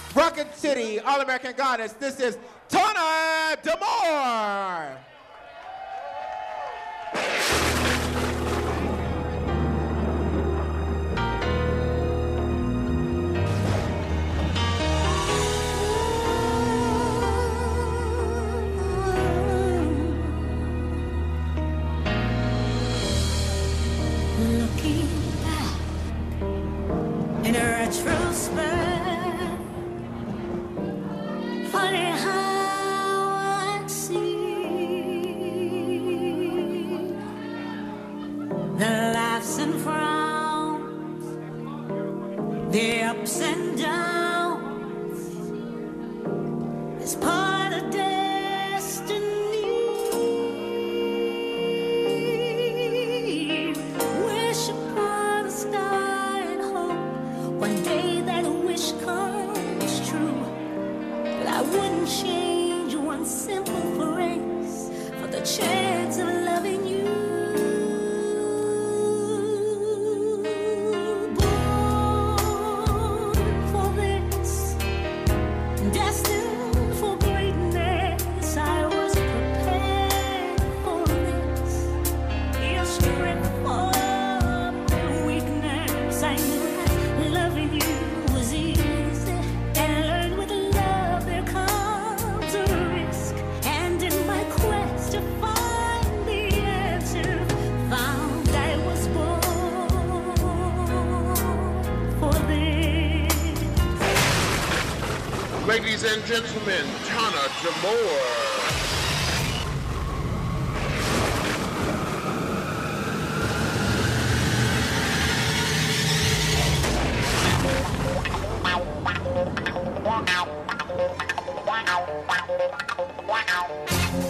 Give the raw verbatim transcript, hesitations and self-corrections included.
Rocket City All-American Goddess, this is Tonna Demoore. Looking back in a retrospect, funny how I see the laughs and frowns, the ups and downs. It's part of destiny. Wish upon a star and hope one day that wish comes true. But I wouldn't change one simple phrase for the chance of loving you. Born for this, destined for greatness. I was prepared for this. Your strength for my weakness. I knew that loving you was easy, and learned with love there comes a risk. And in my quest to find the answer, found I was born for this. Ladies and gentlemen, Tonna Demoore. Wow.